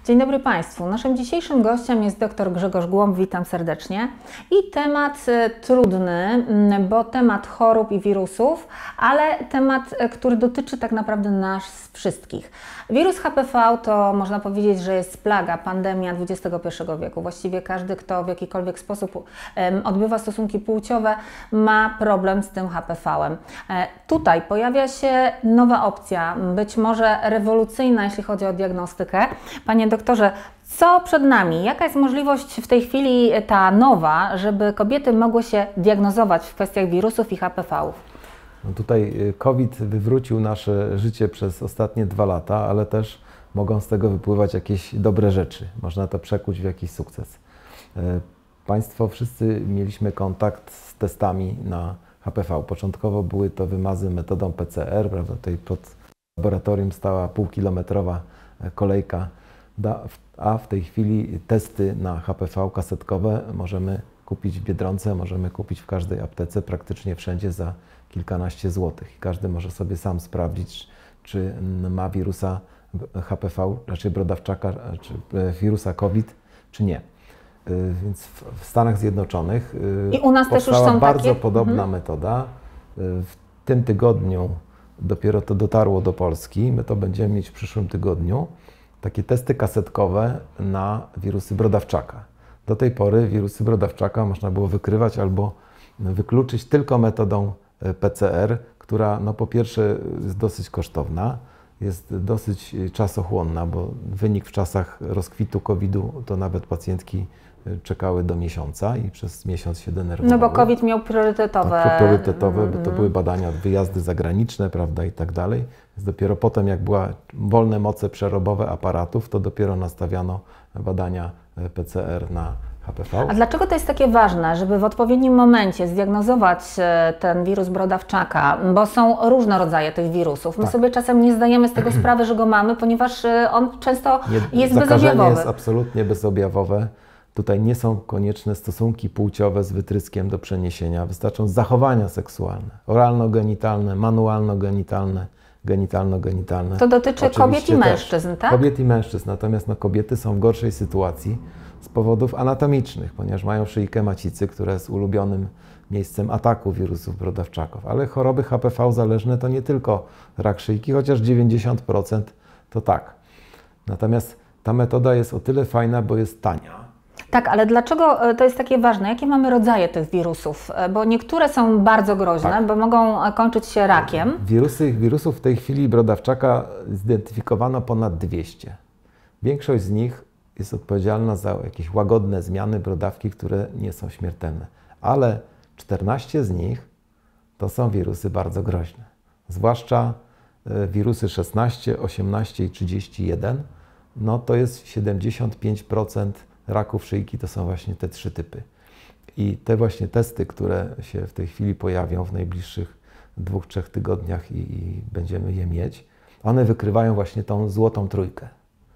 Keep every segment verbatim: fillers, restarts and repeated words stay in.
Dzień dobry Państwu. Naszym dzisiejszym gościem jest dr Grzegorz Głąb. Witam serdecznie. I temat trudny, bo temat chorób i wirusów, ale temat, który dotyczy tak naprawdę nas wszystkich. Wirus H P V to można powiedzieć, że jest plaga, pandemia dwudziestego pierwszego wieku. Właściwie każdy, kto w jakikolwiek sposób odbywa stosunki płciowe, ma problem z tym H P V-em. Tutaj pojawia się nowa opcja, być może rewolucyjna, jeśli chodzi o diagnostykę. Panie doktorze, co przed nami? Jaka jest możliwość w tej chwili ta nowa, żeby kobiety mogły się diagnozować w kwestiach wirusów i H P V-ów? No tutaj COVID wywrócił nasze życie przez ostatnie dwa lata, ale też mogą z tego wypływać jakieś dobre rzeczy. Można to przekuć w jakiś sukces. Państwo wszyscy mieliśmy kontakt z testami na H P V. Początkowo były to wymazy metodą P C R, prawda? Tutaj pod laboratorium stała półkilometrowa kolejka, a w tej chwili testy na H P V kasetkowe możemy kupić w Biedronce, możemy kupić w każdej aptece, praktycznie wszędzie za kilkanaście złotych. I każdy może sobie sam sprawdzić, czy ma wirusa H P V, raczej brodawczaka, czy wirusa COVID, czy nie. Więc w Stanach Zjednoczonych I u nas też już są bardzo takie? podobna mhm. metoda. W tym tygodniu dopiero to dotarło do Polski. My to będziemy mieć w przyszłym tygodniu. Takie testy kasetkowe na wirusy brodawczaka. Do tej pory wirusy brodawczaka można było wykrywać albo wykluczyć tylko metodą P C R, która no po pierwsze jest dosyć kosztowna, jest dosyć czasochłonna, bo wynik w czasach rozkwitu kowida to nawet pacjentki czekały do miesiąca i przez miesiąc się denerwowały. No bo COVID miał priorytetowe. Tak, priorytetowe, bo to były badania, wyjazdy zagraniczne, prawda, i tak dalej. Więc dopiero potem, jak były wolne moce przerobowe aparatów, to dopiero nastawiano badania P C R na H P V. A dlaczego to jest takie ważne, żeby w odpowiednim momencie zdiagnozować ten wirus brodawczaka, bo są różne rodzaje tych wirusów. My tak. sobie czasem nie zdajemy z tego sprawy, że go mamy, ponieważ on często nie, jest zakażenie bezobjawowy. jest absolutnie bezobjawowe. Tutaj nie są konieczne stosunki płciowe z wytryskiem do przeniesienia. Wystarczą zachowania seksualne, oralno-genitalne, manualno-genitalne, genitalno-genitalne. To dotyczy Oczywiście kobiet i mężczyzn, też. tak? Kobiet i mężczyzn, natomiast no, kobiety są w gorszej sytuacji z powodów anatomicznych, ponieważ mają szyjkę macicy, która jest ulubionym miejscem ataku wirusów brodawczaków. Ale choroby H P V zależne to nie tylko rak szyjki, chociaż dziewięćdziesiąt procent to tak. Natomiast ta metoda jest o tyle fajna, bo jest tania. Tak, ale dlaczego to jest takie ważne? Jakie mamy rodzaje tych wirusów? Bo niektóre są bardzo groźne, tak. bo mogą kończyć się rakiem. Wirusy, wirusów w tej chwili brodawczaka zidentyfikowano ponad dwieście. Większość z nich jest odpowiedzialna za jakieś łagodne zmiany brodawki, które nie są śmiertelne. Ale czternaście z nich to są wirusy bardzo groźne. Zwłaszcza wirusy szesnaście, osiemnaście i trzydzieści jeden, no to jest siedemdziesiąt pięć procent raków szyjki, to są właśnie te trzy typy. I te właśnie testy, które się w tej chwili pojawią w najbliższych dwóch, trzech tygodniach i, i będziemy je mieć, one wykrywają właśnie tą złotą trójkę.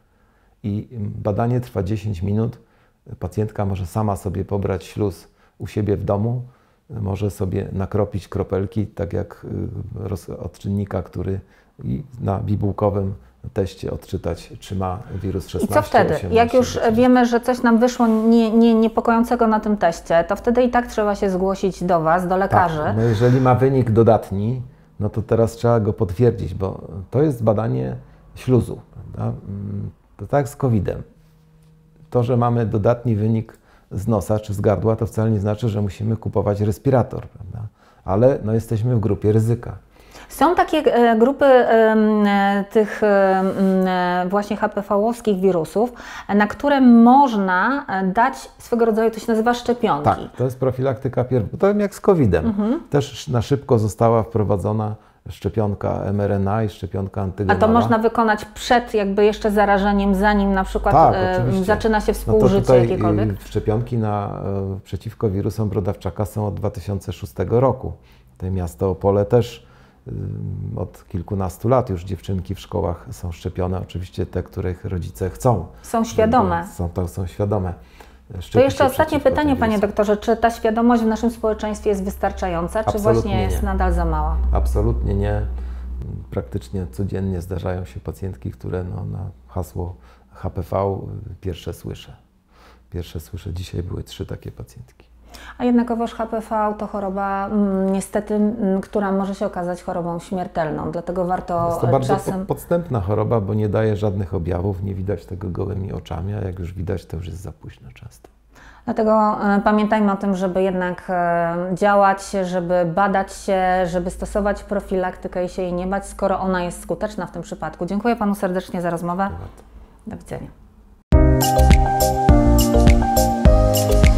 I badanie trwa dziesięć minut. Pacjentka może sama sobie pobrać śluz u siebie w domu, może sobie nakropić kropelki, tak jak od czynnika, który na bibułkowym teście odczytać, czy ma wirus szesnaście. I co wtedy? osiemnaście, Jak już trzydzieści. wiemy, że coś nam wyszło nie, nie, niepokojącego na tym teście, to wtedy i tak trzeba się zgłosić do Was, do lekarzy. Tak, no jeżeli ma wynik dodatni, no to teraz trzeba go potwierdzić, bo to jest badanie śluzu, prawda? To tak z kowidem. To, że mamy dodatni wynik z nosa czy z gardła, to wcale nie znaczy, że musimy kupować respirator, prawda? Ale no, jesteśmy w grupie ryzyka. Są takie e, grupy e, tych e, właśnie H P V-owskich wirusów, na które można dać swego rodzaju, to się nazywa szczepionki. Tak, to jest profilaktyka pierwotna, to jak z kowidem. Mhm. Też na szybko została wprowadzona szczepionka M R N A i szczepionka antygenoma. A to można wykonać przed jakby jeszcze zarażeniem, zanim na przykład tak, e, zaczyna się współżycie no to tutaj jakiekolwiek? Szczepionki na, e, przeciwko wirusom brodawczaka są od dwa tysiące szóstego roku. Tutaj miasto Opole też e, od kilkunastu lat już dziewczynki w szkołach są szczepione. Oczywiście te, których rodzice chcą. Są świadome. Są, to są świadome. To jeszcze ostatnie pytanie, panie doktorze. Czy ta świadomość w naszym społeczeństwie jest wystarczająca, czy Absolutnie właśnie jest nie. nadal za mała? Absolutnie nie. Praktycznie codziennie zdarzają się pacjentki, które no, na hasło H P V pierwsze słyszę. Pierwsze słyszę, dzisiaj były trzy takie pacjentki. A jednakowoż H P V to choroba mm, niestety, mm, która może się okazać chorobą śmiertelną, dlatego warto Jest to bardzo czasem... podstępna choroba, bo nie daje żadnych objawów, nie widać tego gołymi oczami, a jak już widać, to już jest za późno często. Dlatego y, pamiętajmy o tym, żeby jednak y, działać, żeby badać się, żeby stosować profilaktykę i się jej nie bać, skoro ona jest skuteczna w tym przypadku. Dziękuję Panu serdecznie za rozmowę. Do widzenia.